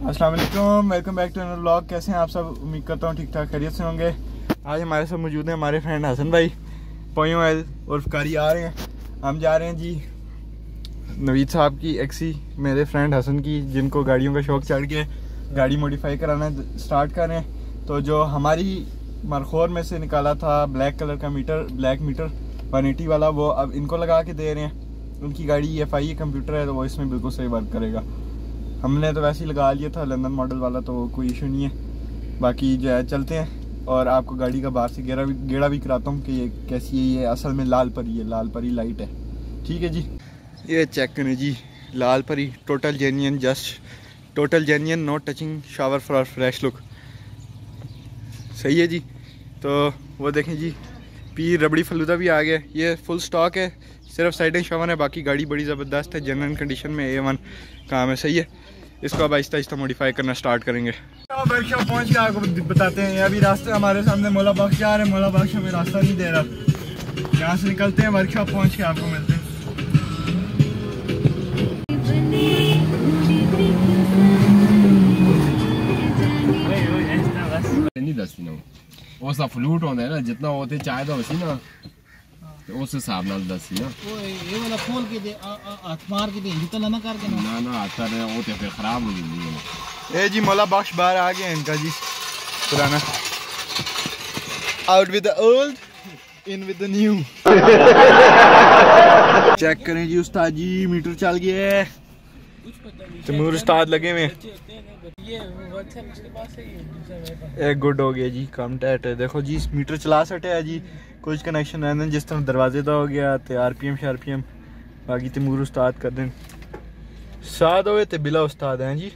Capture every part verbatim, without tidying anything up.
अस्सलाम वालेकुम, welcome back to another vlog. कैसे हैं आप सब? उम्मीद करता हूँ ठीक ठाक खैरियत से होंगे। आज हमारे साथ मौजूद हैं हमारे फ्रेंड हसन भाई पोयो एल और कारी आ रहे हैं। हम जा रहे हैं जी नवीद साहब की एक्सी, मेरे फ्रेंड हसन की, जिनको गाड़ियों का शौक चढ़ के गाड़ी मॉडिफाई कराना स्टार्ट कर रहे हैं। तो जो हमारी मरखोर में से निकाला था ब्लैक कलर का meter, black meter one eighty वाला, वो अब इनको लगा के दे रहे हैं। उनकी गाड़ी एफ आई कंप्यूटर है तो वो इसमें बिल्कुल सही वर्क करेगा। हमने तो वैसे ही लगा लिया था लंदन मॉडल वाला, तो कोई इशू नहीं है। बाकी जो है चलते हैं और आपको गाड़ी का बाहर से गेड़ा भी गेड़ा भी कराता हूँ कि ये कैसी है। ये असल में लाल परी है, लाल परी लाइट है। ठीक है जी, ये चेक करें जी, Lal Pari total genuine, just total genuine, no touching, shower for fresh look. सही है जी। तो वो देखें जी, पी रबड़ी फलूदा भी आ गया। ये फुल स्टॉक है, सिर्फ साइड एंड शावर है, बाकी गाड़ी बड़ी ज़बरदस्त है, जनरल कंडीशन में ए वन काम है। सही है। इसको अब आहिस्ता आहिस्ता मॉडिफाई करना स्टार्ट करेंगे। वर्कशॉप पहुंच के आपको बताते हैं। अभी रास्ते हमारे सामने मोला बख्श जा रहे हैं, मोला बख्श हमें रास्ता नहीं दे रहा। यहाँ से निकलते हैं, वर्कशॉप पहुंच के आपको मिलते हैं। नहीं दसी ना उसका फ्लूट होता है ना, जितना होते चाहे तो वैसी ना, तो उस हिसाब नाल दसी ना। वो ये वाला खोल के दे, हाथ मार के दे, जितना ना कर देना ना ना आता है वो तो फिर खराब हो जाएगी ना। ए जी मोला बख्श बाहर आ गया इनका जी पुराना। Out with the old, in with the new. Check करें जी उस्ताद जी, मीटर चल गया है। तैमूर उस्ताद लगे हुए। एक गुड हो गया जी, कम टाइट है। देखो जी मीटर चला सटे है जी, कुछ कनेक्शन रहने जिस तरह दरवाजे का हो गया तो आर पी एम शार पी एम। बाकी तैमूर उस्ताद कर दें साथ होए तो बिला उस्ताद हैं जी।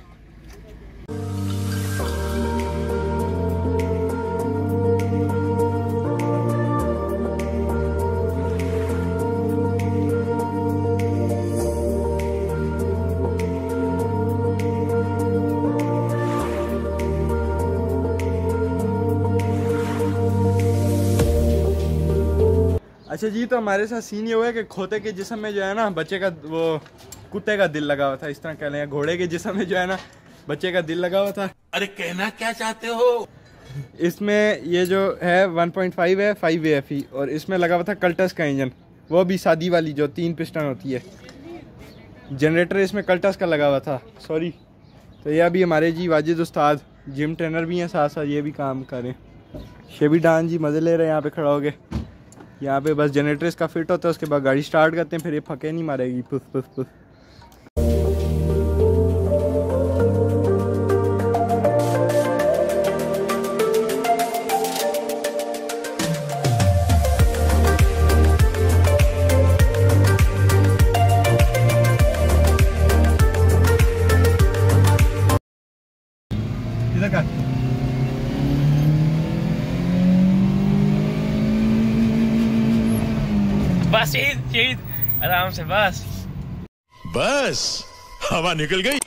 अच्छा जी, तो हमारे साथ सीन ये हुआ है कि खोते के जिस्म में जो है ना बच्चे का, वो कुत्ते का दिल लगा हुआ था, इस तरह कह लें। घोड़े के जिस्म में जो है ना बच्चे का दिल लगा हुआ था। अरे कहना क्या चाहते हो? इसमें ये जो है वन पॉइंट फाइव है, फाइव ए एफ ई, और इसमें लगा हुआ था कल्टस का इंजन, वो भी सादी वाली जो तीन पिस्टन होती है। जनरेटर इसमें कल्टस का लगा हुआ था, सॉरी। तो ये अभी हमारे जी वाजिद उस्ताद जिम ट्रेनर भी हैं, साथ साथ ये भी काम करें। शेबी डान जी मज़े ले रहे हैं यहाँ पे खड़ा हो गए। यहाँ पे बस जनरेटर इसका फिट होता है, उसके बाद गाड़ी स्टार्ट करते हैं, फिर ये फके नहीं मारेगी, पुस पुस पुस। इधर का बस शहीद शहीद आराम से, बस बस हवा निकल गई।